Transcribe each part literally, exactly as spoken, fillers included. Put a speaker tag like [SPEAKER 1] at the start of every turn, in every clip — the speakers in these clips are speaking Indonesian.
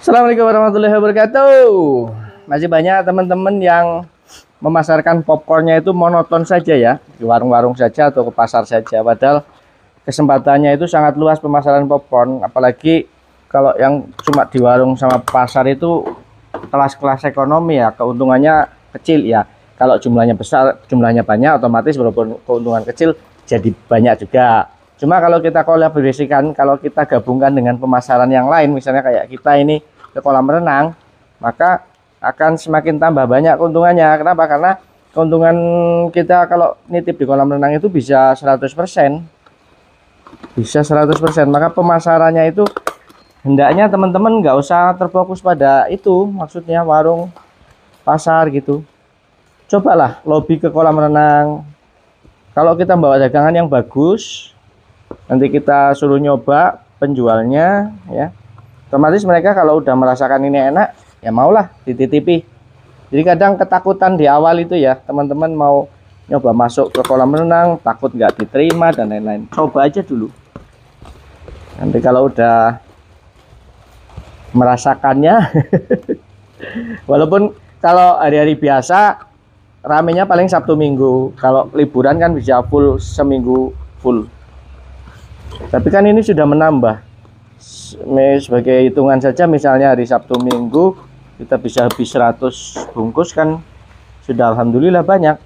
[SPEAKER 1] Assalamualaikum warahmatullahi wabarakatuh. Masih banyak teman-teman yang memasarkan popcornnya itu monoton saja ya, di warung-warung saja atau ke pasar saja. Padahal kesempatannya itu sangat luas pemasaran popcorn, apalagi kalau yang cuma di warung sama pasar itu kelas-kelas ekonomi ya, keuntungannya kecil ya. Kalau jumlahnya besar, jumlahnya banyak, otomatis walaupun keuntungan kecil jadi banyak juga. Cuma kalau kita kolaborasikan, kalau kita gabungkan dengan pemasaran yang lain, misalnya kayak kita ini ke kolam renang, maka akan semakin tambah banyak keuntungannya. Kenapa? Karena keuntungan kita kalau nitip di kolam renang itu bisa seratus persen. Bisa seratus persen. Maka pemasarannya itu hendaknya teman-teman nggak usah terfokus pada itu, maksudnya warung, pasar gitu. Cobalah lobby ke kolam renang. Kalau kita bawa dagangan yang bagus, nanti kita suruh nyoba penjualnya ya, otomatis mereka kalau udah merasakan ini enak ya maulah dititipi. Jadi kadang ketakutan di awal itu ya, teman-teman mau nyoba masuk ke kolam renang takut nggak diterima dan lain-lain. Coba aja dulu, nanti kalau udah merasakannya walaupun kalau hari-hari biasa ramenya paling Sabtu Minggu, kalau liburan kan bisa full seminggu full. Tapi kan ini sudah menambah. Sebagai hitungan saja, misalnya hari Sabtu Minggu kita bisa habis seratus bungkus kan sudah alhamdulillah banyak.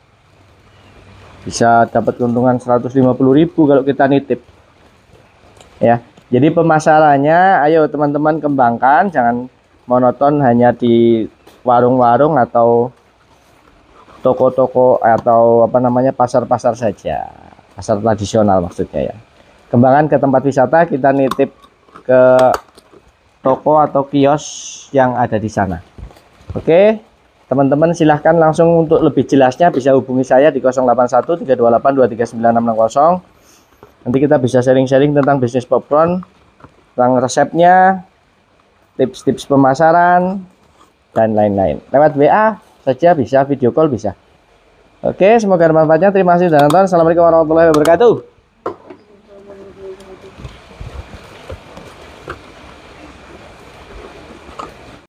[SPEAKER 1] Bisa dapat keuntungan seratus lima puluh ribu kalau kita nitip. Ya. Jadi pemasarannya ayo teman-teman kembangkan, jangan monoton hanya di warung-warung atau toko-toko atau apa namanya pasar-pasar saja. Pasar tradisional maksudnya ya. Kembangkan ke tempat wisata, kita nitip ke toko atau kios yang ada di sana. Oke, teman-teman silahkan langsung untuk lebih jelasnya bisa hubungi saya di nol delapan satu tiga dua delapan dua tiga sembilan enam enam nol. Nanti kita bisa sharing-sharing tentang bisnis popcorn, tentang resepnya, tips-tips pemasaran, dan lain-lain. Lewat W A saja bisa, video call bisa. Oke, semoga bermanfaatnya. Terima kasih sudah nonton. Assalamualaikum warahmatullahi wabarakatuh.